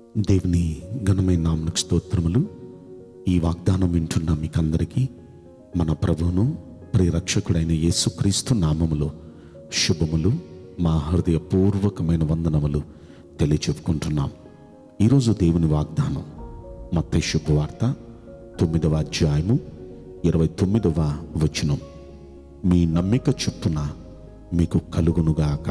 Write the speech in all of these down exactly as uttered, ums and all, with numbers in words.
దేవుని ఘనమైన నామమునకు స్తోత్రములు. ఈ వాగ్దానం వింటున్న మీకందరికీ మన ప్రభువును ప్రియరక్షకుడైన యేసుక్రీస్తు నామములో శుభములు, మా హృదయపూర్వకమైన వందనములు తెలియచెప్పుకుంటున్నాం. ఈరోజు దేవుని వాగ్దానం మత్తయి శుభవార్త తొమ్మిదవ అధ్యాయము ఇరవై తొమ్మిదవ వచనం. మీ నమ్మిక చొప్పున మీకు కలుగునుగాక.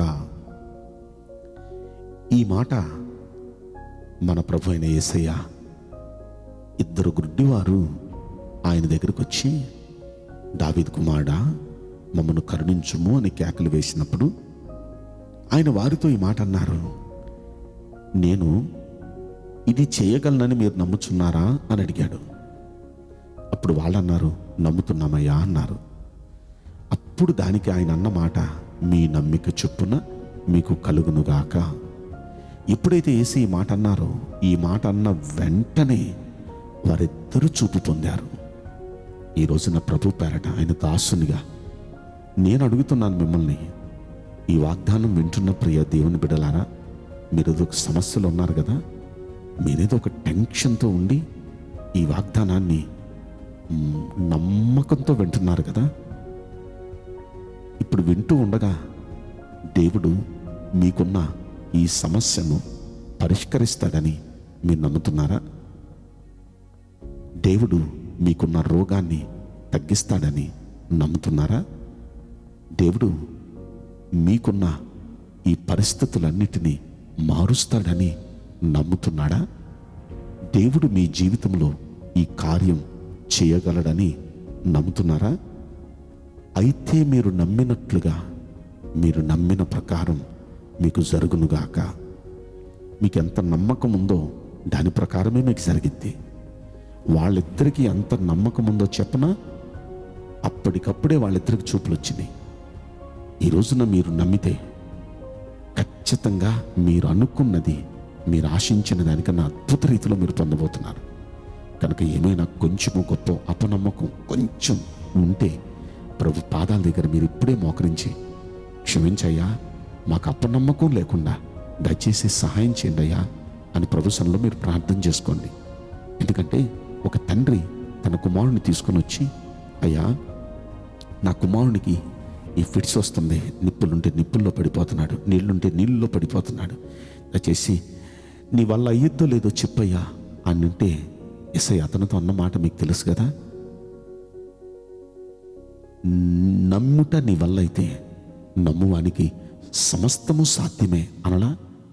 ఈ మాట మన ప్రభు అయిన యేసయ్య ఇద్దరు గుడ్డివారు ఆయన దగ్గరకు వచ్చి, దావీదు కుమారుడా మమ్మను కరుణించుము అని కేకలు వేసినప్పుడు ఆయన వారితో ఈ మాట అన్నారు, నేను ఇది చేయగలనని మీరు నమ్ముచున్నారా అని అడిగాడు. అప్పుడు వాళ్ళు అన్నారు, నమ్ముతున్నామయ్యా అన్నారు. అప్పుడు దానికి ఆయన అన్న మాట, మీ నమ్మిక చొప్పున మీకు కలుగునుగాక. ఎప్పుడైతే యేసు ఈ మాట అన్నారో, ఈ మాట అన్న వెంటనే వారిద్దరూ చూపు పొందారు. ఈ రోజున ప్రభు పేరట ఆయన దాసునిగా నేను అడుగుతున్నాను మిమ్మల్ని, ఈ వాగ్దానం వింటున్న ప్రియ దేవుని బిడ్డలారా, మీరు ఏదో ఒక సమస్యలు ఉన్నారు కదా, మీరేదో ఒక టెన్షన్తో ఉండి ఈ వాగ్దానాన్ని నమ్మకంతో వింటున్నారు కదా. ఇప్పుడు వింటూ ఉండగా దేవుడు మీకున్న ఈ సమస్యను పరిష్కరిస్తాడని మీరు నమ్ముతున్నారా? దేవుడు మీకున్న రోగాన్ని తగ్గిస్తాడని నమ్ముతున్నారా? దేవుడు మీకున్న ఈ పరిస్థితులన్నిటినీ మారుస్తాడని నమ్ముతున్నాడా? దేవుడు మీ జీవితంలో ఈ కార్యం చేయగలడని నమ్ముతున్నారా? అయితే మీరు నమ్మినట్లుగా, మీరు నమ్మిన ప్రకారం మీకు జరుగునుగాక. మీకు ఎంత నమ్మకం ఉందో దాని ప్రకారమే మీకు జరిగిద్ది. వాళ్ళిద్దరికీ ఎంత నమ్మకం ఉందో చెప్పనా, అప్పటికప్పుడే వాళ్ళిద్దరికి చూపులు వచ్చినాయి. ఈ రోజున మీరు నమ్మితే ఖచ్చితంగా మీరు అనుకున్నది, మీరు ఆశించిన దానికన్నా అద్భుత రీతిలో మీరు పొందబోతున్నారు. కనుక ఏమైనా కొంచెము గొప్ప అపనమ్మకం కొంచెం ఉంటే ప్రభు పాదాల దగ్గర మీరు ఇప్పుడే మోకరించి, క్షమించయ్యా, మాకు అపనమ్మకం లేకుండా దయచేసి సహాయం చేయండి అయ్యా అని ప్రభు సన్నిధిలో మీరు ప్రార్థన చేసుకోండి. ఎందుకంటే ఒక తండ్రి తన కుమారుని తీసుకొని వచ్చి, అయ్యా నా కుమారునికి ఈ ఫిట్స్ వస్తుంది, నిప్పులుంటే నిప్పుల్లో పడిపోతున్నాడు, నీళ్లుంటే నీళ్ళలో పడిపోతున్నాడు, దయచేసి నీ వల్ల అయ్యిద్దో లేదో చెప్పయ్యా అని అంటే, యేసయ్య అతనితో అన్న మాట మీకు తెలుసు కదా, నమ్ముట నీ వల్ల అయితే నమ్మువానికి సమస్తము సాధ్యమే అనలా.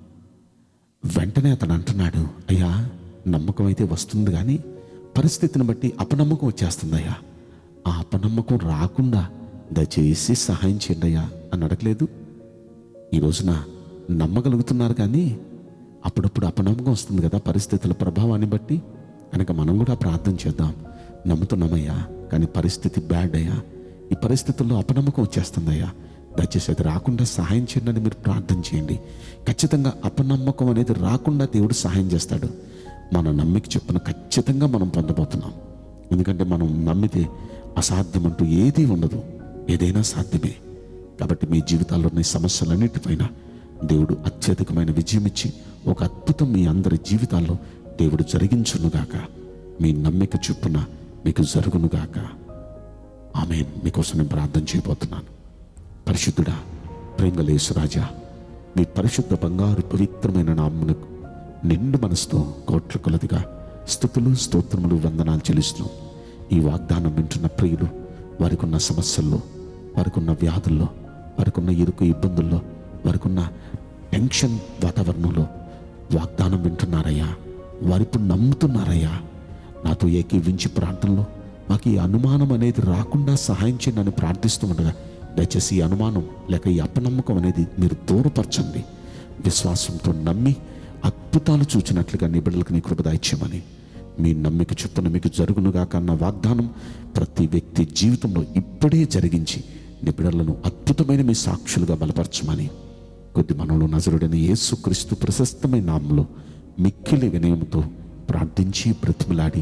వెంటనే అతను అంటున్నాడు, అయ్యా నమ్మకం అయితే వస్తుంది కానీ పరిస్థితిని బట్టి అపనమ్మకం వచ్చేస్తుందయ్యా, ఆ అపనమ్మకం రాకుండా దయచేసి సహాయం చేయండి అయ్యా అని అడగలేదు. ఈ రోజున నమ్మగలుగుతున్నారు కానీ అప్పుడప్పుడు అపనమ్మకం వస్తుంది కదా పరిస్థితుల ప్రభావాన్ని బట్టి. కనుక మనం కూడా ప్రార్థన చేద్దాం. నమ్ముతున్నామయ్యా కానీ పరిస్థితి బ్యాడ్ అయ్యా, ఈ పరిస్థితుల్లో అపనమ్మకం వచ్చేస్తుందయ్యా, దయచేసి అది రాకుండా సహాయం చేయండి అని మీరు ప్రార్థన చేయండి. ఖచ్చితంగా అపనమ్మకం అనేది రాకుండా దేవుడు సహాయం చేస్తాడు. మన నమ్మిక చొప్పున ఖచ్చితంగా మనం పొందబోతున్నాం. ఎందుకంటే మనం నమ్మితే అసాధ్యం అంటూ ఏదీ ఉండదు, ఏదైనా సాధ్యమే. కాబట్టి మీ జీవితాల్లో ఉన్న సమస్యలన్నిటిపైన దేవుడు అత్యధికమైన విజయం ఇచ్చి ఒక అద్భుతం మీ అందరి జీవితాల్లో దేవుడు జరిగించునుగాక. మీ నమ్మిక చొప్పున మీకు జరుగునుగాక. ఆమేన్. మీకోసం నేను ప్రార్థన చేయబోతున్నాను. పరిశుద్ధుడా, ప్రేమగల యేసురాజా, మీ పరిశుద్ధ బంగారు పవిత్రమైన నామమునకు నిండు మనసుతో కోట్ల కొలదిగా స్తుతులు, స్తోత్రములు, వందనాలు చెల్లిస్తున్నాం. ఈ వాగ్దానం వింటున్న ప్రియులు వారికి ఉన్న సమస్యల్లో, వారికి ఉన్న వ్యాధుల్లో, వారికి ఉన్న ఇరుకు ఇబ్బందుల్లో, వారికి ఉన్న టెన్షన్ వాతావరణంలో వాగ్దానం వింటున్నారయ్యా. వారిప్పుడు నమ్ముతున్నారయ్యా. నాతో ఏకీవించి ప్రార్థనలో మాకు ఈ అనుమానం అనేది రాకుండా సహాయం చేయండి అని ప్రార్థిస్తూ ఉండగా, దయచేసి ఈ అనుమానం లేక ఈ అపనమ్మకం అనేది మీరు దూరపరచండి. విశ్వాసంతో నమ్మి అద్భుతాలు చూచినట్లుగా నీ బిడ్డలకు నీ కృప దయచేయమని, మీ నమ్మిక చొప్పున మీకు జరుగునుగాక అన్న వాగ్దానం ప్రతి వ్యక్తి జీవితంలో ఇప్పుడే జరిగించి నీ బిడ్డలను అద్భుతమైన మీ సాక్షులుగా బలపరచమని కొద్ది మనలో నజరుడైన యేసుక్రీస్తు ప్రశస్తమైన నామంలో మిక్కిలి వినయంతో ప్రార్థించి బ్రతిమలాడి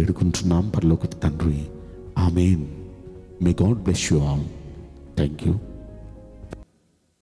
వేడుకుంటున్నాం పరలోకపు తండ్రి. Amen. May God bless you all. Thank you.